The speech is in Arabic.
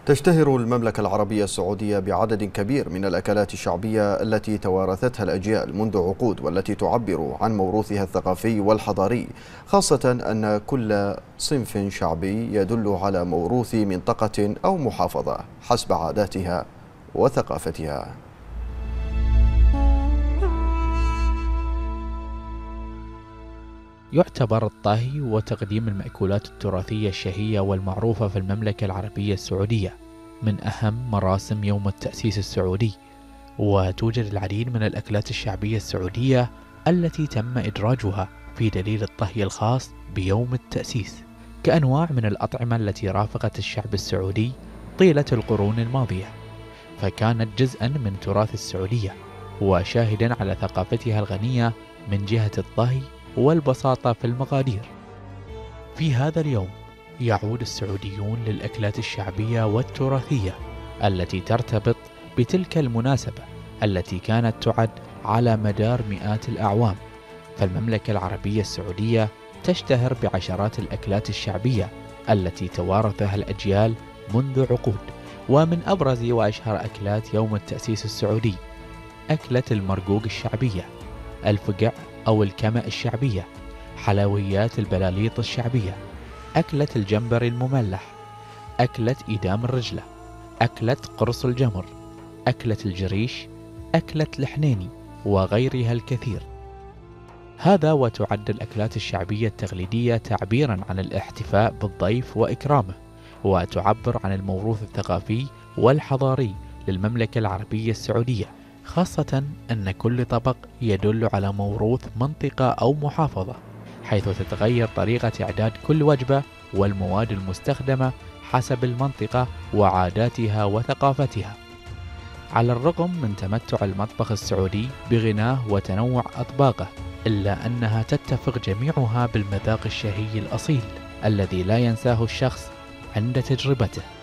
تشتهر المملكة العربية السعودية بعدد كبير من الأكلات الشعبية التي توارثتها الأجيال منذ عقود، والتي تعبر عن موروثها الثقافي والحضاري، خاصة أن كل صنف شعبي يدل على موروث منطقة أو محافظة حسب عاداتها وثقافتها. يعتبر الطهي وتقديم المأكولات التراثية الشهية والمعروفة في المملكة العربية السعودية من أهم مراسم يوم التأسيس السعودي، وتوجد العديد من الأكلات الشعبية السعودية التي تم إدراجها في دليل الطهي الخاص بيوم التأسيس كأنواع من الأطعمة التي رافقت الشعب السعودي طيلة القرون الماضية، فكانت جزءا من تراث السعودية وشاهدا على ثقافتها الغنية من جهة الطهي والبساطة في المقادير. في هذا اليوم يعود السعوديون للأكلات الشعبية والتراثية التي ترتبط بتلك المناسبة التي كانت تعد على مدار مئات الأعوام. فالمملكة العربية السعودية تشتهر بعشرات الأكلات الشعبية التي توارثها الأجيال منذ عقود، ومن أبرز وأشهر أكلات يوم التأسيس السعودي أكلة المرقوق الشعبية، الفقع أو الكمأ الشعبية، حلويات البلاليط الشعبية، أكلة الجمبر المملح، أكلة إيدام الرجلة، أكلة قرص الجمر، أكلة الجريش، أكلة الحنيني، وغيرها الكثير. هذا وتعد الأكلات الشعبية التقليدية تعبيرا عن الاحتفاء بالضيف وإكرامه، وتعبر عن الموروث الثقافي والحضاري للمملكة العربية السعودية، خاصة أن كل طبق يدل على موروث منطقة أو محافظة، حيث تتغير طريقة إعداد كل وجبة والمواد المستخدمة حسب المنطقة وعاداتها وثقافتها. على الرغم من تمتع المطبخ السعودي بغناه وتنوع أطباقه، إلا أنها تتفق جميعها بالمذاق الشهي الأصيل الذي لا ينساه الشخص عند تجربته.